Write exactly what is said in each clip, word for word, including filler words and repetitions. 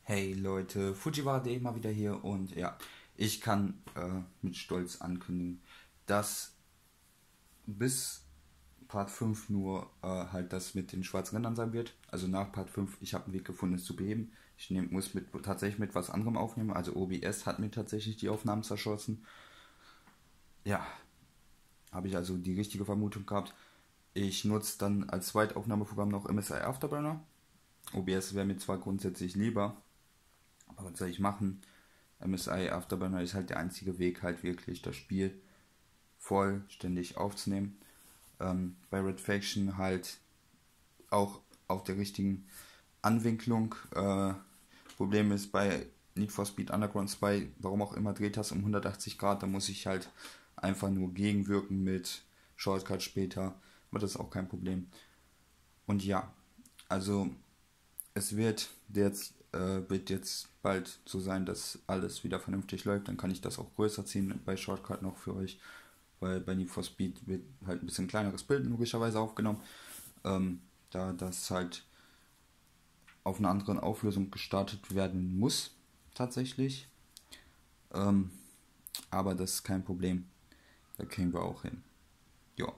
Hey Leute, Fujiwara.de mal wieder hier und ja, ich kann äh, mit Stolz ankündigen, dass bis Part fünf nur äh, halt das mit den schwarzen Rändern sein wird. Also nach Part fünf, ich habe einen Weg gefunden, es zu beheben. Ich nehm, muss mit, tatsächlich mit was anderem aufnehmen, also O B S hat mir tatsächlich die Aufnahmen zerschossen. Ja, habe ich also die richtige Vermutung gehabt. Ich nutze dann als Zweitaufnahmeprogramm noch M S I Afterburner. O B S wäre mir zwar grundsätzlich lieber, aber was soll ich machen? M S I Afterburner ist halt der einzige Weg, halt wirklich das Spiel vollständig aufzunehmen. Ähm, bei Red Faction halt auch auf der richtigen Anwinklung. Äh, Problem ist bei Need for Speed Underground zwei, warum auch immer, dreht das um hundertachtzig Grad, da muss ich halt einfach nur gegenwirken mit Shortcut später, aber das ist auch kein Problem. Und ja, also es wird jetzt, äh, wird jetzt bald so sein, dass alles wieder vernünftig läuft. Dann kann ich das auch größer ziehen bei Shortcut noch für euch. Weil bei Need for Speed wird halt ein bisschen kleineres Bild logischerweise aufgenommen. Ähm, da das halt auf einer anderen Auflösung gestartet werden muss, tatsächlich. Ähm, aber das ist kein Problem. Da kriegen wir auch hin. Ja.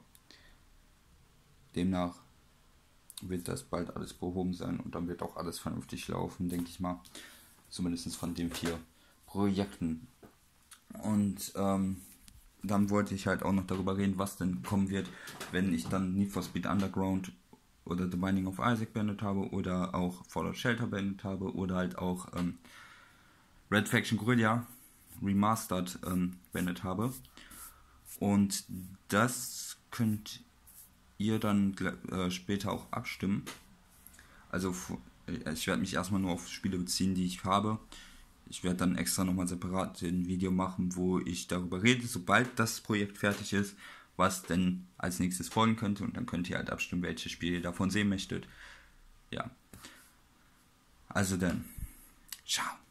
Demnach wird das bald alles behoben sein und dann wird auch alles vernünftig laufen, denke ich mal. Zumindest von den vier Projekten. Und ähm, dann wollte ich halt auch noch darüber reden, was denn kommen wird, wenn ich dann Need for Speed Underground oder The Binding of Isaac beendet habe oder auch Fallout Shelter beendet habe oder halt auch ähm, Red Faction Guerrilla Remastered ähm, beendet habe. Und das könnt ihr dann äh, später auch abstimmen. Also ich werde mich erstmal nur auf Spiele beziehen, die ich habe. Ich werde dann extra nochmal separat ein Video machen, wo ich darüber rede, sobald das Projekt fertig ist, was denn als nächstes folgen könnte. Und dann könnt ihr halt abstimmen, welche Spiele ihr davon sehen möchtet. Ja. Also dann. Ciao.